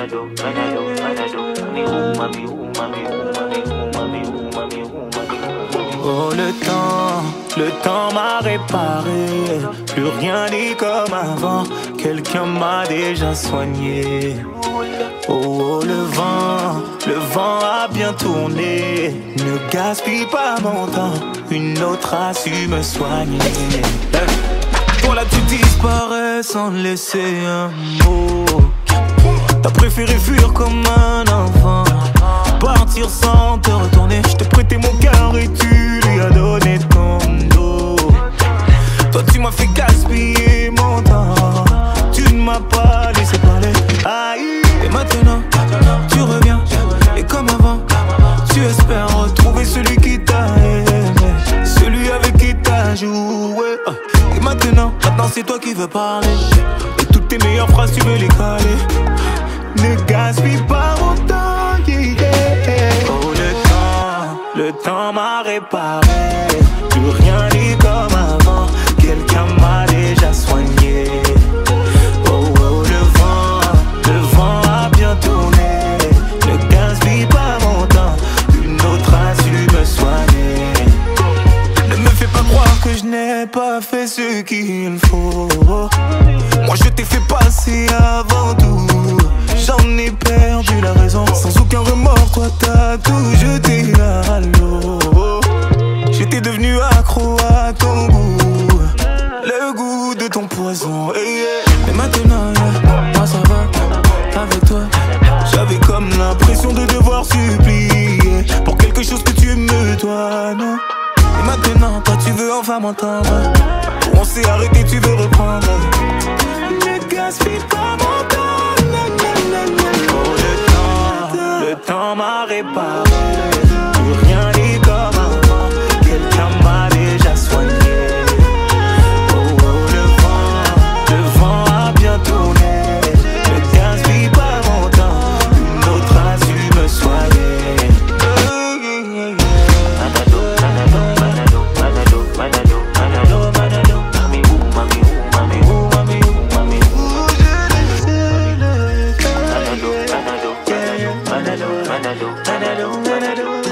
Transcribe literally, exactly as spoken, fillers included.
Manado, Manado, Manado, mami ou, mami ou, mami ou, mami ou, mami ou, mami ou, mami ou. Oh le temps, le temps m'a réparé. Plus rien n'est comme avant. Quelqu'un m'a déjà soigné. Oh, oh le vent, le vent a bien tourné. Ne gaspille pas mon temps. Une autre a su me soigner. Toi là tu disparais sans laisser un mot. T'as préféré fuir comme un enfant, partir sans te retourner. Je t'ai prêté mon cœur et tu lui as donné ton dos. Toi tu m'as fait gaspiller mon temps. Tu ne m'as pas laissé parler. Aïe. Et maintenant tu reviens. Et comme avant tu espères retrouver celui qui t'a aimé, celui avec qui t'as joué. Et maintenant, maintenant c'est toi qui veux parler. Et toutes tes meilleures phrases tu veux les caler. Ne gaspille pas mon temps, yeah, yeah. Oh le temps, le temps m'a réparé. Plus rien n'est comme avant. Quelqu'un m'a déjà soigné. Oh oh le vent, le vent a bien tourné. Ne gaspille pas mon temps. Une autre a su me soigner. Ne me fais pas croire que je n'ai pas fait ce qu'il faut. Moi je t'ai fait passer avant tout. J'en ai perdu la raison. Sans aucun remords, toi t'as tout jeté à l'eau. J'étais devenu accro à ton goût, le goût de ton poison, hey, yeah. Et maintenant, yeah, moi ça va, avec toi j'avais comme l'impression de devoir supplier pour quelque chose que tu me dois, non. Et maintenant, toi tu veux enfin m'entendre. On s'est arrêté, tu veux reprendre. Ne gaspille pas mon temps. Oh le temps, le temps m'a réparé. Plus rien n'est comme avant. Quelqu'un m'a déjà soigné. Oh oh le vent, le vent a bien tourné. Ne gaspille pas mon temps. Une autre a su me soigner. Manado, Manado, Manado, Manado, Manado, Manado, Manado, mami ou, mami ou, mami ou, mami ou, mami ou. Manado, Manado, Manado, Manado, Manado, Manado.